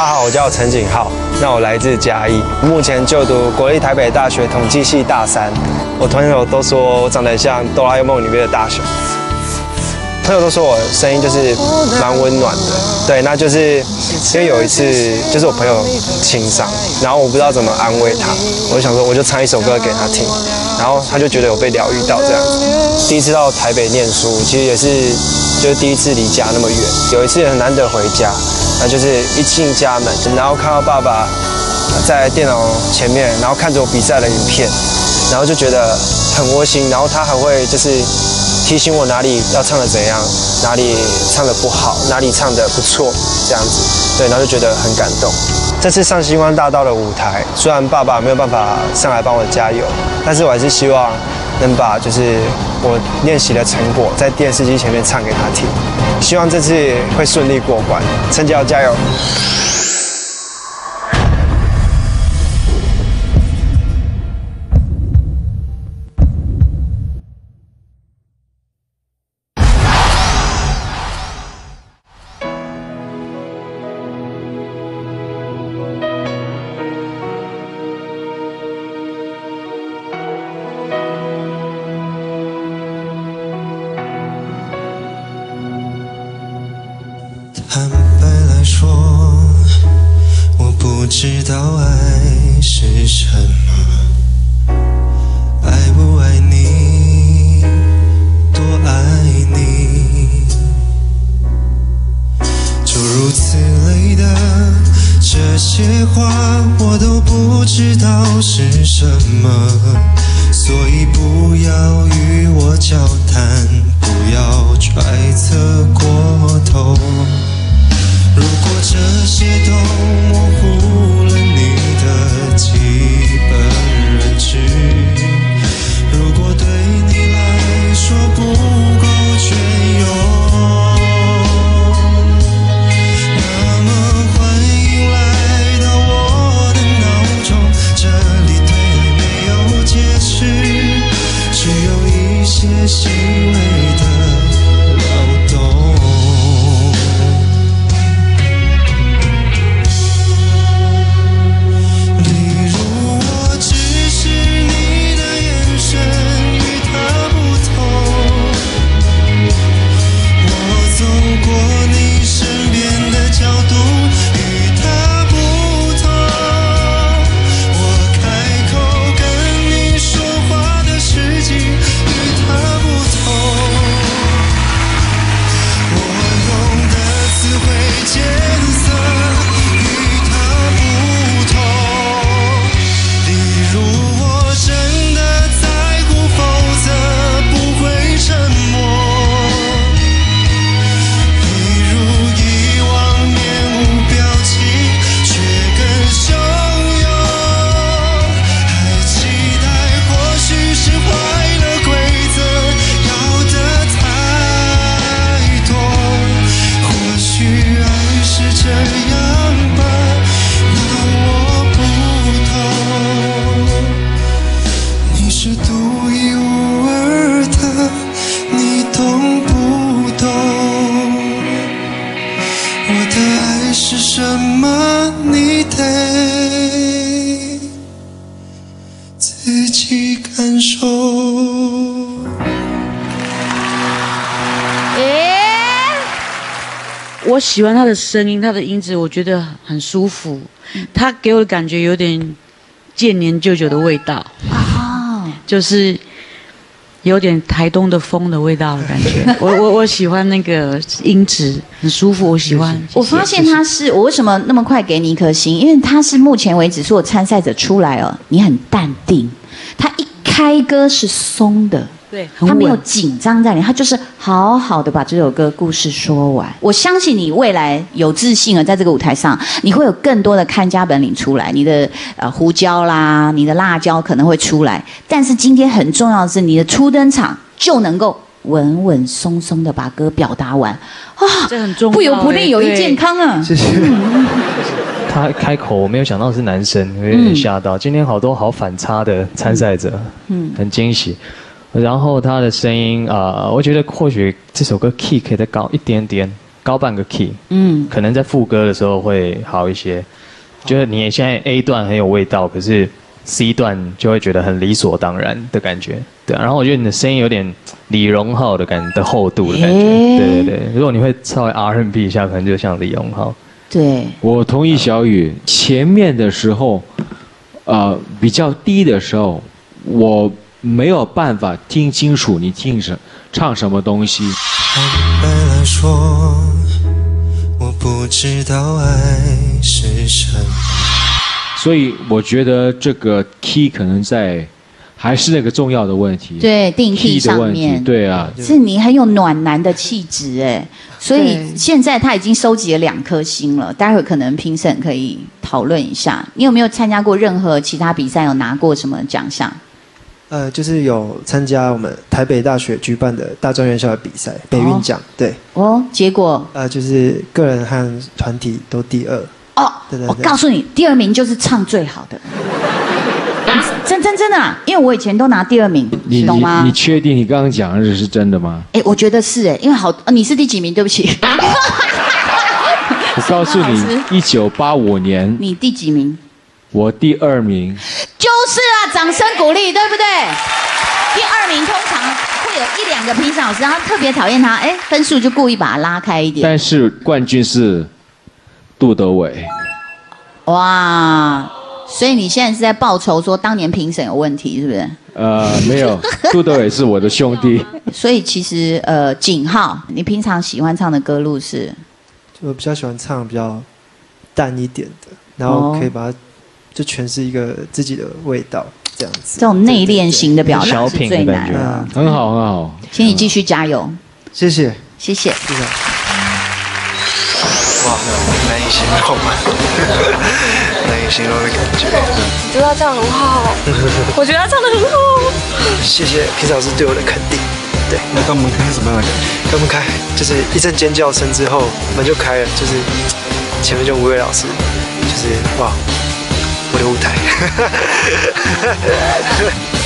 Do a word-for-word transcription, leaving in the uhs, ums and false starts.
家好，我叫陈景浩，那我来自嘉义，目前就读国立台北大学统计系大三。我朋友都说我长得像哆啦 A 梦里面的大雄，朋友都说我声音就是蛮温暖的。对，那就是因为有一次就是我朋友情伤，然后我不知道怎么安慰他，我就想说我就唱一首歌给他听，然后他就觉得有被疗愈到这样子。第一次到台北念书，其实也是就是第一次离家那么远，有一次很难得回家，那就是一进家门，然后看到爸爸在电脑前面，然后看着我比赛的影片，然后就觉得很窝心，然后他还会就是提醒我哪里要唱的怎样，哪里唱的不好，哪里唱的不错，这样子，对，然后就觉得很感动。这次上星光大道的舞台，虽然爸爸没有办法上来帮我加油，但是我还是希望能把就是我练习的成果在电视机前面唱给他听，希望这次会顺利过关，陈姐加油！ 坦白来说，我不知道爱是什么，爱不爱你，多爱你，诸如此类的这些话，我都不知道是什么，所以不要与我交谈，不要揣测过头。如果这些都模糊了你的基本认知，如果对你来说不够全有，那么欢迎来到我的脑中，这里对爱没有解释，只有一些细微的撩动。 我喜欢他的声音，他的音质，我觉得很舒服。他给我的感觉有点建年舅舅的味道啊，就是有点台东的风的味道的感觉。我我我喜欢那个音质，很舒服，我喜欢。 我发现他是，我为什么那么快给你一颗星？因为他是目前为止所有参赛者出来哦，你很淡定，他一开歌是松的。 对， 他没有紧张在里，他就是好好的把这首歌故事说完。我相信你未来有自信了，在这个舞台上，你会有更多的看家本领出来。你的呃胡椒啦，你的辣椒可能会出来，但是今天很重要的是，你的初登场就能够稳稳松松的把歌表达完啊， 这很重要， 不有不利，有益健康啊！ 谢谢。他开口，我没有想到是男生，有点吓到。嗯、今天好多好反差的参赛者，嗯，很惊喜。然后他的声音啊、呃，我觉得或许这首歌 key 可以再高一点点， 高半个 key， 嗯， 可能在副歌的时候会好一些。就是你现在 A 段很有味道，可是 C 段就会觉得很理所当然的感觉，对、啊。然后我觉得你的声音有点李荣浩的感的厚度的感觉， 欸、 对对对。如果你会稍微 R and B 一下，可能就像李荣浩。 对， 我同意小雨，前面的时候，呃，比较低的时候，我没有办法听清楚你听什唱什么东西。 坦白来说，我不知道爱是什么。 所以我觉得这个 key 可能在还是那个重要的问题。 对，定 key 的问题上面， 对啊， 是你很有暖男的气质哎，所以现在他已经收集了两颗星了，待会可能评审可以讨论一下。你有没有参加过任何其他比赛？有拿过什么奖项？ 呃，就是有参加我们台北大学举办的大专院校的比赛，北运奖，对。 哦，结果呃，就是个人和团体都第二。 哦， 对对对， 我告诉你，第二名就是唱最好的。真真真的、啊，因为我以前都拿第二名， 你懂吗？ 你你确定你刚刚讲的是真的吗？ 哎，我觉得是哎，因为好、呃，你是第几名？对不起。 我告诉你，一九八五年， 你第几名？ 我第二名。 就是啊，掌声鼓励，对不对？第二名通常会有一两个评审老师，然后特别讨厌他，哎，分数就故意把他拉开一点。 但是冠军是杜德伟。 哇！所以你现在是在报仇，说当年评审有问题，是不是？ 呃，没有，杜德伟是我的兄弟。 所以其实呃，景浩，你平常喜欢唱的歌路是？ 就我比较喜欢唱比较淡一点的，然后可以把它就诠释一个自己的味道，这样子。 这种内敛型的表达是最难的。 嗯、很好，很好， 请你继续加油。 谢谢， 谢谢。 谢谢。哇，难以形容，难以形容的感觉。 我觉得他唱得很好，我觉得他唱得很好。 谢谢评审老师对我的肯定。对， 那刚门开是什么样的感觉？ 刚门开就是一阵尖叫声之后，门就开了，就是前面就吴伟老师，就是哇，我的舞台。